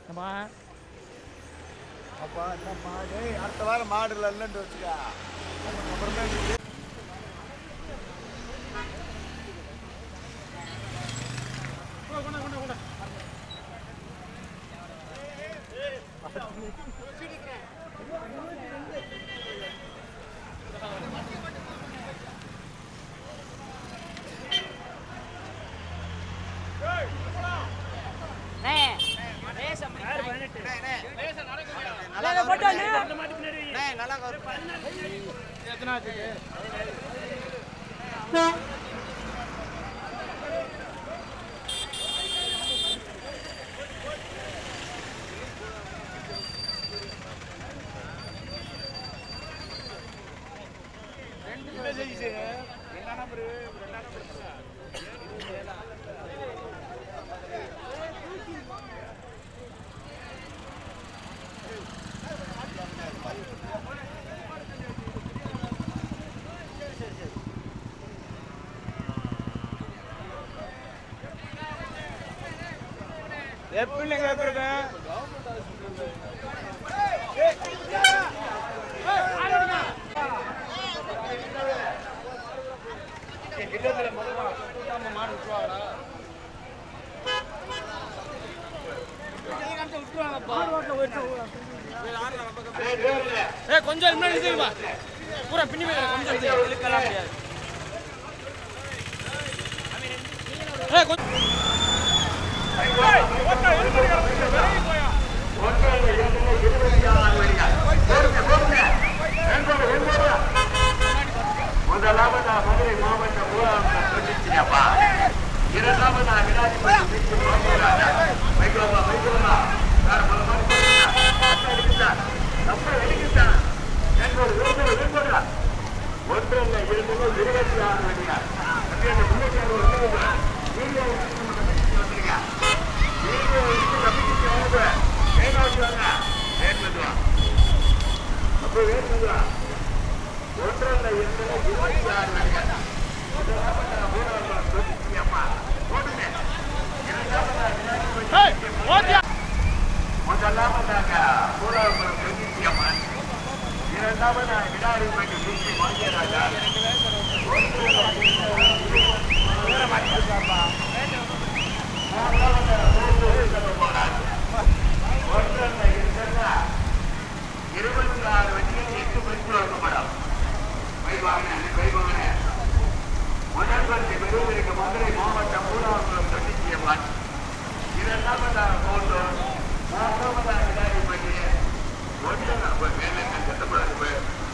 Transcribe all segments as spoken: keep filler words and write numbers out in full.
நம்ம அப்பா என்ன மாடு அடுத்த வாரம் மாடு இல்லைன்னு வச்சுக்கா அப்புறமே எப்படி கேட்கறது கொஞ்சம் பூரா பின்னி கொஞ்சம் முதலாவதா மதுரை மாவட்டம் மூலப்பா இரண்டாவதா விராஜ்பதி ஒன்றல்ல இருந்தது இருபத்தி ஆறு வண்டியார் அப்போ வேணுவா ஒன்றல்ல இருந்தது இருபத்தி ஆறு வண்டியார் முதலாவதாக பூலாபுரம் பிரதிஷ்டி அம்மன் இரண்டாவதாக விடாரிப்பட்டி சுற்றி பாண்டியராஜா இருபத்தி ஆறு வண்டிகள் எட்டு பரிசு வழங்கப்படும் முதல் பரிசு பெறுவதற்கு மதுரை மாவட்டம் பூலாபுரம் பிரதிஷ்டி அம்மன் இரண்டாவதாக கோட்டூர் மூன்றாவதாக விடாரிப்பட்டி ஒன்று மேலே கட்டப்படாது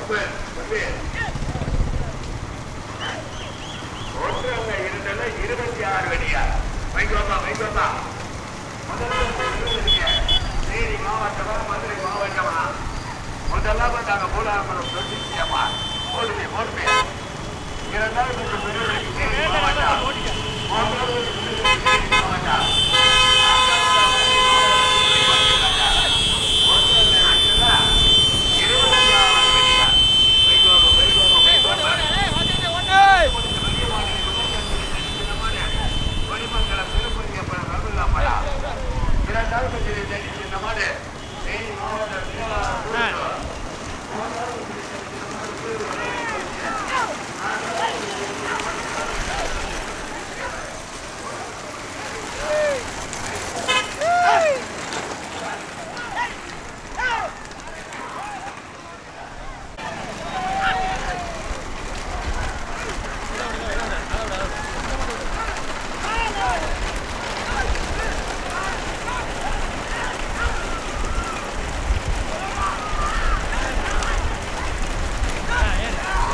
ஒன்று இருந்தது இருபத்தி ஆறு வண்டியா வைகோப்பா வைகோப்பா முதல்ல தேனி மாவட்டமா மதுரை மாவட்டமா முதலாவதாக மூலாபுரம் பிரதிஷ்டியம்மா போடுமே போடுமே இரண்டாவது பெருவதற்கு தேனி மாவட்டம் மூன்றாவது தேனி மாவட்டம் Yeah.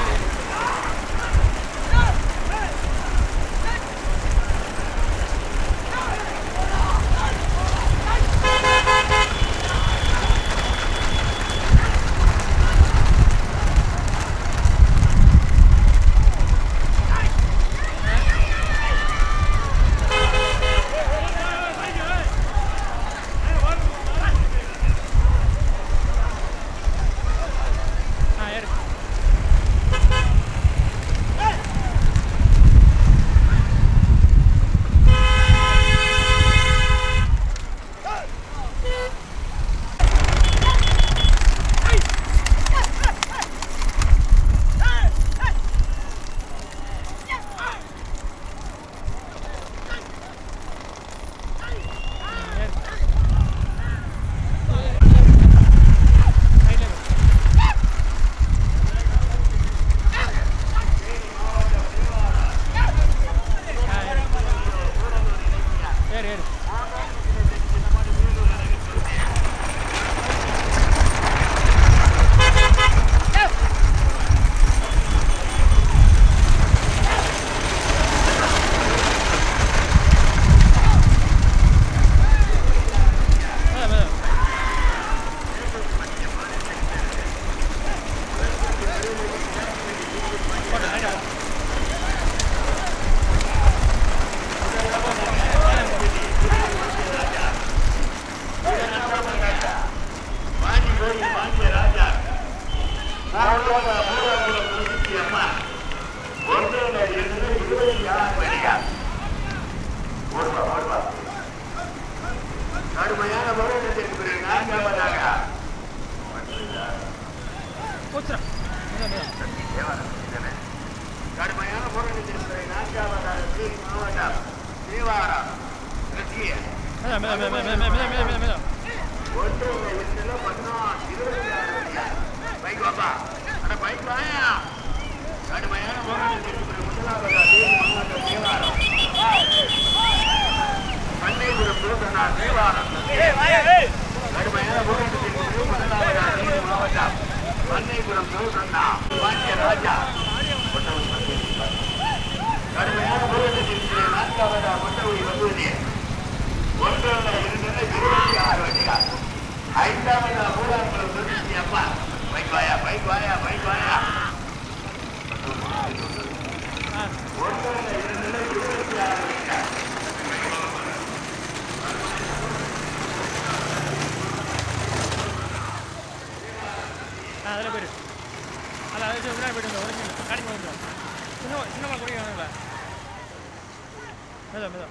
கடுமையான போராட்டத்திற்கு பிறகு நான்காவதாக கடுமையான போராட்டத்திற்கு பிறகு நான்காவதாக தேனி மாவட்டம் தேவாரம் ஒன்று எட்டுல பதினாறு இருபத்தி ஆறு பைக் வாப்பா அந்த பைக் வாயா கடுமையான போராட்டத்திற்கு பிறகு முதலாவதாக தேனி மாவட்டம் தேவாரம் பண்ணைபுரம் தோசனார் தேவாரம் கடுமையான போராட்டத்திற்கு பிறகு முதலாவதாக தேனி மாவட்டம் பண்ணைபுரம் தோசனா பாண்டிய ராஜா கடுமையான போராட்டத்திற்கு பிறகு நான்காவதாக கொண்டவை வசூலி ஒன்றல்ல இரண்டுல இருபத்தி ஆறு வண்டிகள் ஐந்தாவதாக மூலாங்குளம் தொண்ணூத்தி அம்மா பைக் வாயா பைக் வாயா பைக் வாயா ஒன்றல்ல இரண்டுல இருபத்தி ஆறு வண்டிகள் அதில் போயிடு அதில் அதை விளையாட போயிட்டு உடனே கடைக்கு வந்துடும் சின்ன சின்னமாக குடிக்கிறாங்களா மெதா மெதா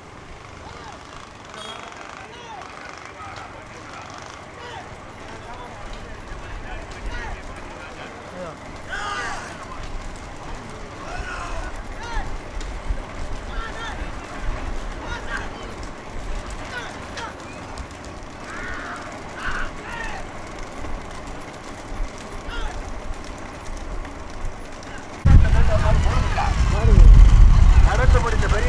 நடத்த முடிந்த பெரிய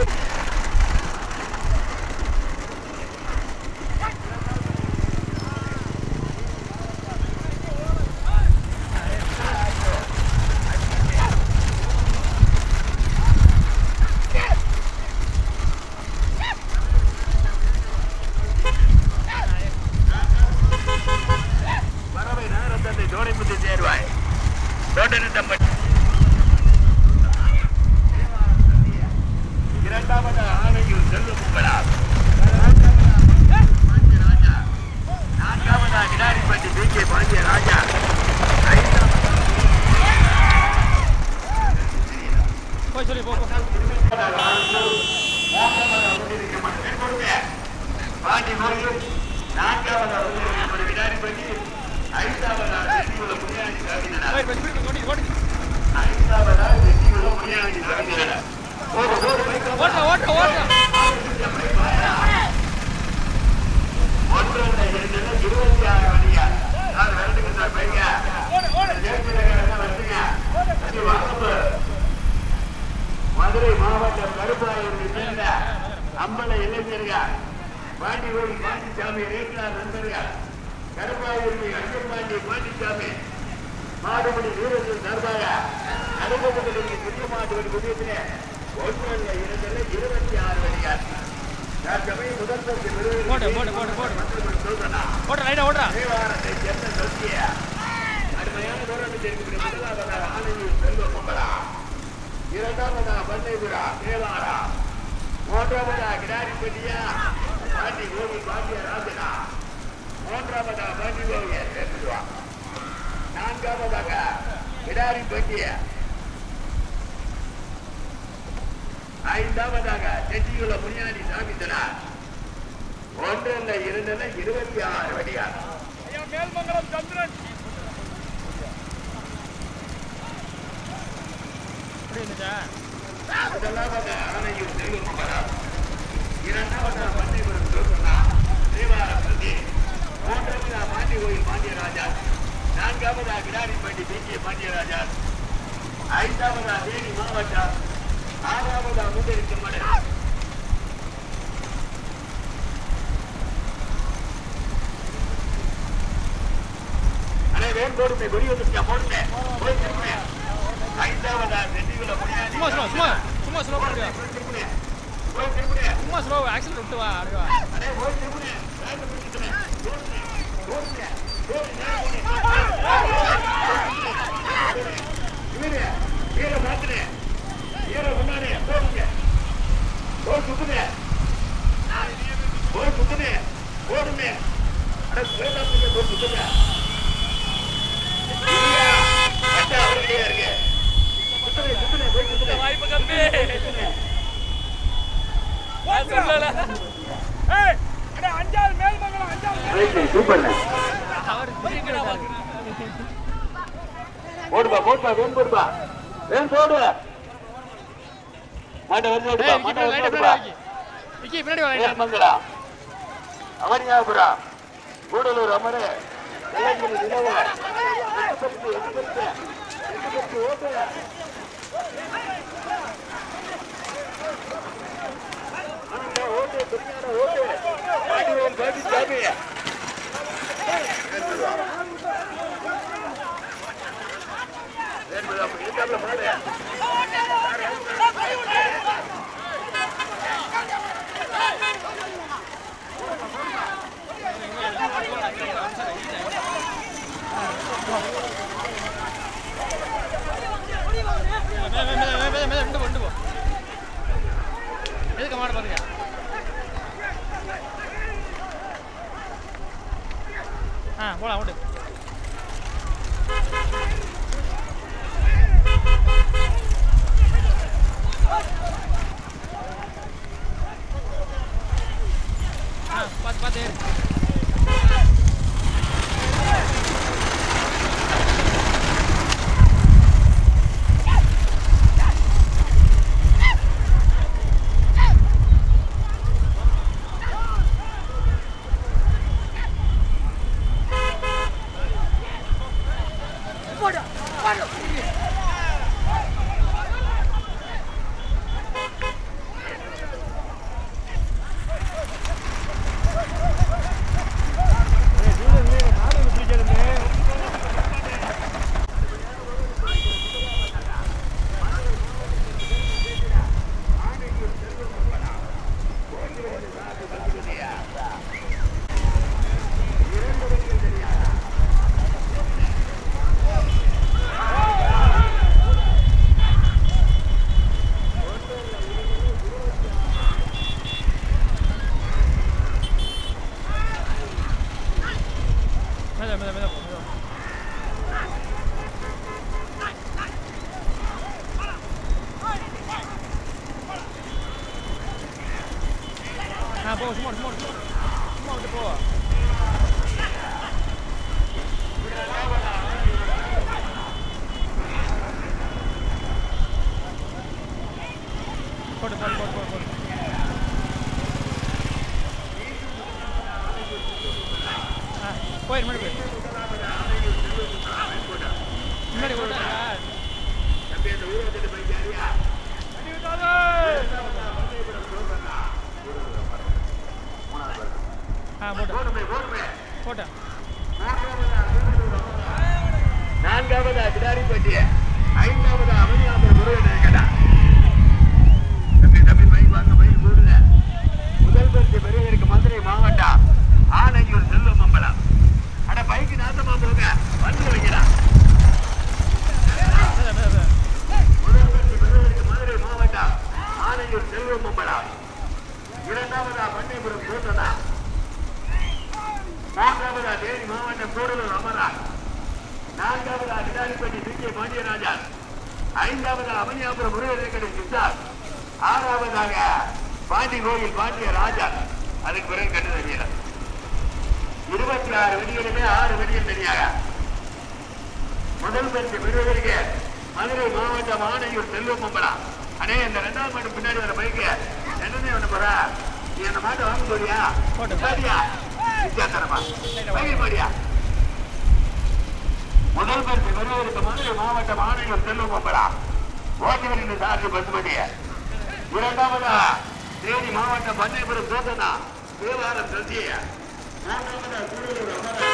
பறவை நகரத்தந்தை தோணிமுத்தி சேர்வாய் தோட்டநத்தம்பட்டி இரண்டாவது ஆணையூர் செல்வம் உங்களால் நான்காவதா கிடாரிப்பட்டி பி கே பாண்டிய ராஜா போய் சொல்லி போ பாண்டி முருகன் நான்காவதா கிடாரிப்பட்டி ஐந்தாவதா வெற்றியுள்ள முனியாண்டி ரவீந்திரன் ஐந்தாவதா வெற்றியுள்ள முனியாண்டி ரவீந்திரன் ஓட்ட ஓட்ட ஓட்ட ஒன்றரை இரண்டுல இருபத்தி ஆறு வண்டியா நான் விரட்டுக்கு சார் பைங்க மதுரை மாவட்டம் கருப்பாயூரை சேர்ந்த அம்பல இளைஞர்கள் பாண்டி கோயில் பாண்டிச்சாமி ரேக்னார் நண்பர்கள் கருப்பாயூர் அஞ்சப்பாண்டி பாண்டிச்சாமி மாடுபடி வீரர்கள் சார்பாக நடைபெற்று புதிய மாட்டுவடி புதியத்திலே ஒன்றல்ல இரண்டுல இருபத்தி ஆறு வண்டிகள் தற்சமயம் முதல் பரிசு போடு போடு போடு போடு ஓடுற ரைடா ஓடுறா தேவாரத்தை சேர்ந்த சத்திய அருமையான போராட்டத்திற்கு முதலாவதாக ஆணையூர் செல்வ பொங்கலா இரண்டாவதாக பண்ணைபுரா தேவாரா மூன்றாவதாக கிடாரிப்பட்டியா பாண்டி கோவி பாண்டிய ராஜனா மூன்றாவதாக பாண்டி கோவிய சேர்த்துவா நான்காவதாக கிடாரிப்பட்டிய ஐந்தாவதாக செட்டியுள்ள முனியாண்டி சாமித்தனார் ஒன்றல்ல இரண்டுல இருபத்தி ஆறு வடிகார் மேல்மங்கலம் சந்திரன் முதலாவது ஆணையூர் செல்வகுமார் இரண்டாவது பண்ணைபுரம் சோசனா தேவாரம் பிரதி மூன்றாவது பாண்டி கோயில் பாண்டியராஜா நான்காவது கிடாரிப்பட்டி பி கே பாண்டியராஜா ஐந்தாவது தேனி மாவட்டம் ஆறாவது முந்திரிக்கும் மடல் அனை வேன் போடுமே கொடி வந்துருக்கா போடுமே போய் திரும்ப ஐந்தாவது செட்டிகுள்ள முனியாண்டி சும்மா சும்மா சும்மா சும்மா ஸ்லோ பண்ணுங்க போய் திரும்ப சும்மா ஸ்லோ ஆக்சிடென்ட் விட்டு வா அடுவா அனை போய் திரும்ப வேன் பிடிச்சிட்டே போடுமே போடுமே போடுமே கீழ மாத்துனே கீழ முன்னாடி போடுங்க போய் சுத்துனே போய் சுத்துனே போடுமே அட வேண்டாம் போய் சுத்துங்க கட்டா அவர்களே இருக்கு சுத்துனே சுத்துனே போய் சுத்துனே வாய்ப்பு கம்மி சொல்லல ஏய் அட அஞ்சாவது மேல்மங்கலம் சூப்பர் அவர் போடுப்பா போடுப்பா வேன் போடுப்பா வேன் போடு மாட்ட வந்து ஓடுப்பா மாட்ட வந்து ஓடுப்பா விக்கி பின்னாடி வா மங்களா அவனியாபுரா கூடலூர் அமர வெள்ளங்கிரி நிலவ எட்டு எட்டு எட்டு ஓட்டு ஓட்டு துணியான ஓட்டு பாண்டியன் பாண்டி சாமி எதுக்கு மாட பாருங்க ஆ போலாம் ஓட்டு ஆ பாத்து பாத்து போ சும்மா சும்மா சும்மா விட்டு போ போட்டு போட்டு போட்டு போட்டு போட்டு ஆ போயிரு முன்னாடி போயிரு முன்னாடி போட்டா தம்பி அந்த ஊரை வந்துட்டு போயிட்டாரியா ஆ போட்டு போட்டா நான்காவது கிடாரிப்பட்டி ஐந்தாவது அவனியாபுரம் முருகன் கடா தம்பி தம்பி பைக் வாங்க பைக் போடுங்க முதல் பரிசு பெறுவதற்கு மதுரை மாவட்டம் ஆனையூர் செல்வம் மம்பலம் அட பைக்கு நாசமா போங்க வந்து வைக்கலாம் முதல் பரிசு பெறுவதற்கு மதுரை மாவட்டம் ஆனையூர் செல்வம் மம்பலம் இரண்டாவதா பண்ணைபுரம் கூட்டணா மூன்றாவதா தேனி மாவட்டம் கூடலூர் அமரா நான்காவதா கிடாரிப்பட்டி சி கே பாண்டியராஜன் ஐந்தாவதா அவனியாபுரம் முருகன் சித்தார் ஆறாவதாக பாண்டி கோயில் பாண்டிய ராஜன் அதுக்கு பிறகு கண்டு தெரியல இருபத்தி ஆறு வெடிகளுமே ஆறு வெடிகள் தெரியாக முதல் பரிசு பெறுவதற்கு மதுரை மாவட்டம் ஆனையூர் செல்வம் மம்பலா அண்ணே இந்த ரெண்டாவது மாட்டு பின்னாடி வர பைக்கு என்னன்னே ஒண்ணு போற நீ அந்த மாட்டை வாங்க போறியா சரியா வித்தியாசமா பயிர் போறியா முதல் பரிசு பெறுவதற்கு மதுரை மாவட்டம் ஆணையம் செல்வம் மம்பலா ஓட்டுநரின் சார்ஜ் பஸ் பண்ணிய இரண்டாவதா தேனி மாவட்டம் பண்ணைபுரம் தோட்டனா தேவாரம் சசிய மூன்றாவதா கூடலூர் அமரா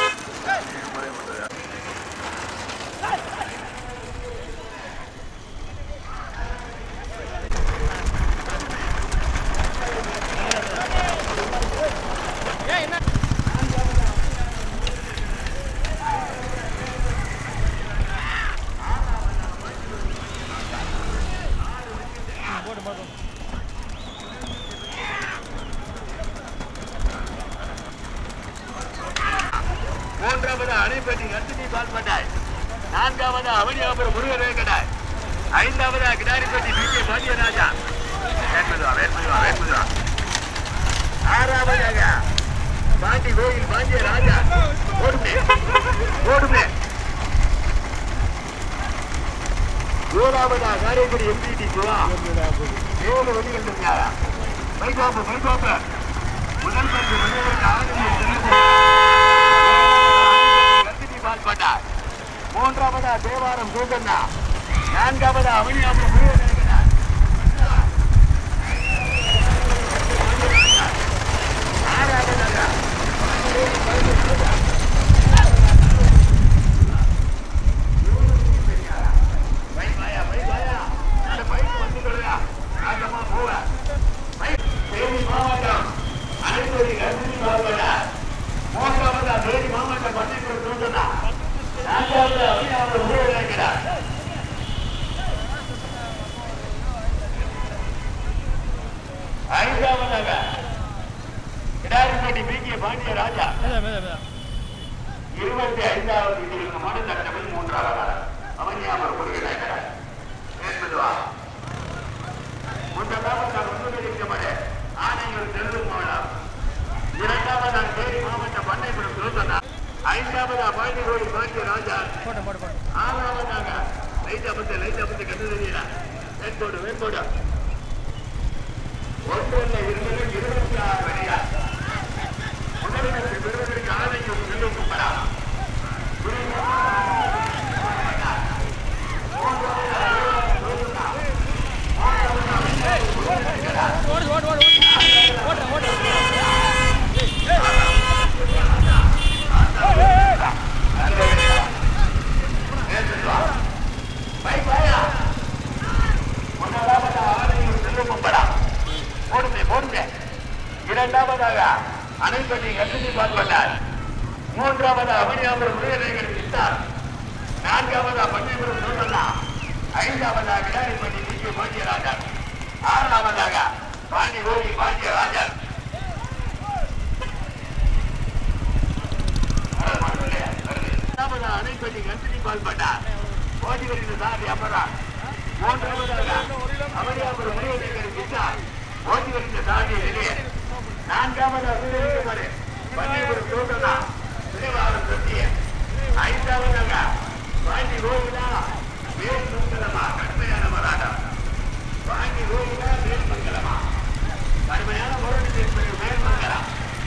மூன்றாவது அணைப்பட்டி கண்டினி பால்பட்டாய் நான்காவது அவனியாபுரம் முருகன் வேங்கடாய் ஐந்தாவது கிடாரிப்பட்டி பி கே பாண்டியராஜா வேண்பதுவா வேண்பதுவா வேண்பதுவா ஆறாவதாக பாண்டி கோயில் பாண்டிய ராஜா ஓடுமே ஓடுமே ஏழாவதா காரைக்குடி எம்பிடி சிவா ஏழு வழிகள் இருந்தாரா மைகாப்பு மைகாப்பு முதல் பத்து மனிதர்களுக்கு ஆளுநர் பால்பட்டார் மூன்றாவதா தேவாரம் கூட்டண்ணா நான்காவதா அவனியாபுரம் முருகன் இருக்கிறார் ஆறாவதாக மாவட்டம் அனைத்து கருதி பால்பட்டார் மூன்றாவதா தேனி மாவட்டம் பட்டியல் கூட்டண்ணா நான்காவது அவனியாபுரம் முருகன் இருக்கிறார் ஐந்தாவதாக கிடாரிப்பட்டி பிகே பாண்டிய ராஜா இருபத்தி ஐந்தாவது இதில் மனு மூன்றாவது அவனியாமர் முருகன் முதலாவதாக முன்னுரிக்கப்பட ஆணையூர் தெலுங்கு மாவட்டம் இரண்டாவதாக தேனி மாவட்டம் பண்ணைபுரம் திருத்தனா ஐந்தாவதா பாண்டி கோயில் பாண்டிய ராஜா ஆறாவதாக லைட்டாபத்து லைட்டாபத்து கட்டுதல் வேட்கோடு வேட்கோடு ஒன்றல்ல இருபது இருபத்தி ஆறு வழியா முதலிடத்தை பெறுவதற்கு ஆணையம் செல்லும் கும்பலா இரண்டாவதாக அணைப்பட்டி கசினி பால்பட்டார் மூன்றாவதா அவனியாபுரம் முருகன் சித்தார் நான்காவதா பன்னிபுரம் சோழனா ஐந்தாவதா கிடாரிப்பட்டி பிகே பாண்டிய ராஜா ஆறாவதாக பாண்டி கோயில் பாண்டிய ராஜா அணைப்பட்டி கசினி பால்பட்டார் ஓடி வருகிற சாதி அமரா மூன்றாவதாக அவனியாபுரம் முருகன் சித்தார் ஓடி வருகிற சாதி வெளியே நான்காவது அபிவிருத்தி பன்னிபுரம் தோட்டனா விரைவாளர் சத்திய ஐந்தாவதாக பாண்டி கோயிலா வேல் மங்கலமா கடுமையான போராட்டம் பாண்டி கோயிலா வேல் மங்கலமா கடுமையான போராட்டத்தின் மேல்மங்கலம்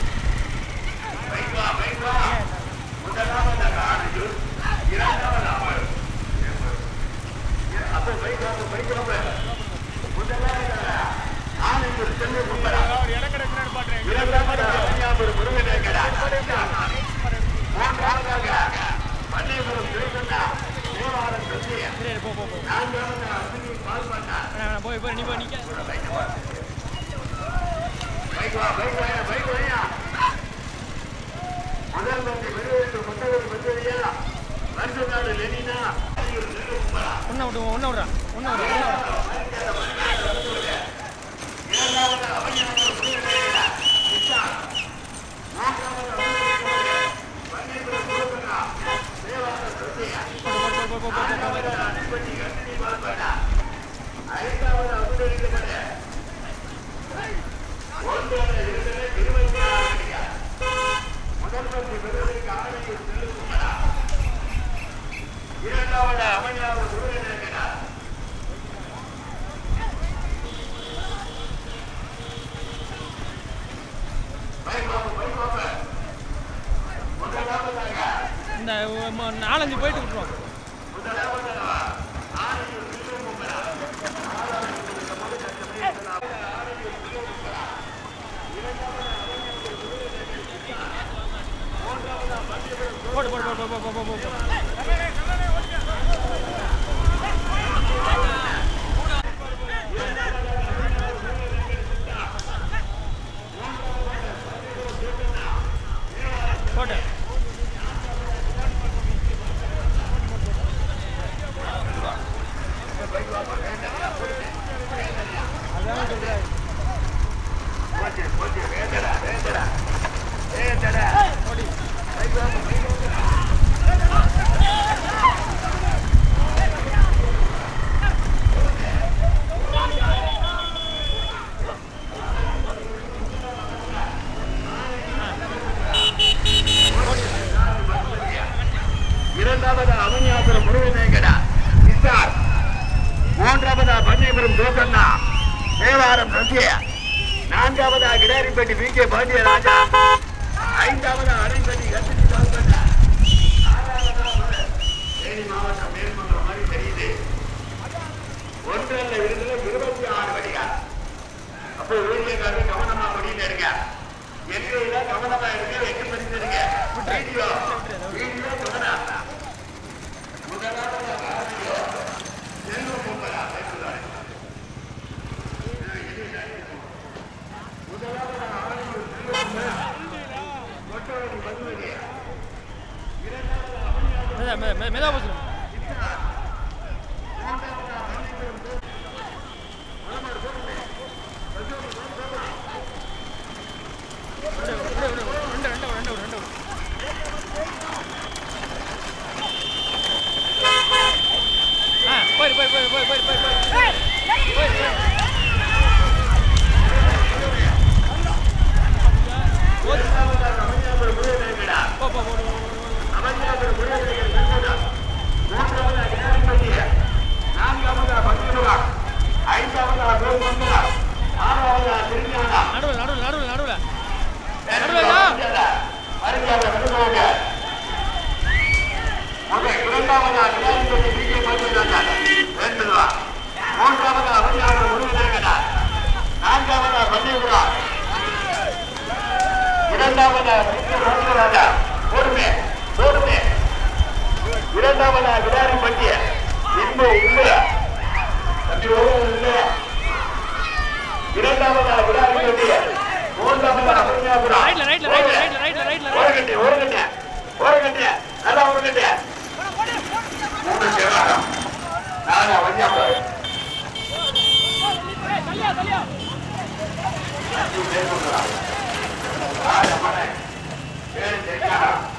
வைகா வைகா முதலாவதாக ஆணையூர் இரண்டாவது அமர் அப்போ வைகாவு வைகாவு முதலாவதாக ஆணையூர் செல்வ கும்பலா இரண்டாவது முருகன் மூன்றாவதாக பண்ணைபுரம் திருத்தண்ணா தேவாரம் சத்திய நான்காவது அக்னி பால்பண்ணா போய் போய் நீ போய் நிக்க பைக்வா பைக்வா பைக்வா முதல் வந்து பெருவெட்டு முன்னவர் பெருவெளியா வருஷநாடு லெனினா ஒன்ன விடு ஒன்ன விடுறா ஒன்ன விடு இரண்டாவது அவனியாபுரம் முருகன் ஐந்தாவது அபிவிருத்தி இருபத்தி ஆறு முதல் பற்றி பெறுவதற்கு ஆணையூர் செல்லுக்குமரா இரண்டாவது அவனியாபுரம் முருகன் இருக்கிறார் இந்த நாலஞ்சு போயிட்டு விட்டுருவோம் போடு போடு போடு போ போ போ போடு அதான் சொல்றாரு போச்சு போச்சு வேண்டடா வேண்டடா வேண்டடா போடி இரண்டாவது அவனியாபுரம் முருகனேங்கடா விசார், மூன்றாவதா பன்னிபுரம் ஜோசண்ணா தேவாரம் ரசிய, நான்காவதா கிடாரிப்பட்டி வி கே பாண்டியராஜா, ஐந்தாவதா அரைப்பட்டி கத்திரி சால்பண்ணா, ஆறாவதா தேனி மாவட்டம் மேல்மங்கலம் மாதிரி தெரியுது. ஒன்றல்ல இருந்தது இருபத்தி ஆறு வடிகால். அப்போ ஊழியக்காரர் கவனமா முடியல இருக்க, எங்க கவனமா இருக்கு, எங்க படிச்சிருக்க வீடியோ வீடியோ கவனம். முதலாவது செல்வம் பொம்பலா பேசுகிறார். முதலாவது ஆளுநர் கொட்டவடி பதுவதி, இரண்டாவது மெதா போச்சு. போய் போய் போய் போய் போய் போய் போய் நடுவில் நடுவில் நடுவில் நடுவில் மூன்றாவது அவனியாபுரம் முருகனேங்கடா, நான்காவது பன்னிபுரா, இரண்டாவது ராஜா பொறுமை பொறுமை, இரண்டாவது கிடாரி பட்டிய இன்பு இன்பு இரண்டாவது கிடாரி பட்டிய, மூன்றாவது அவனியாபுரம் ஓரகட்டி ஓரகட்டி ஓரகட்டி நல்லா ஓரகட்டி, மூன்று சேவாரம் நாலு அவனியாபுரம் ஏழு தெற்காரம்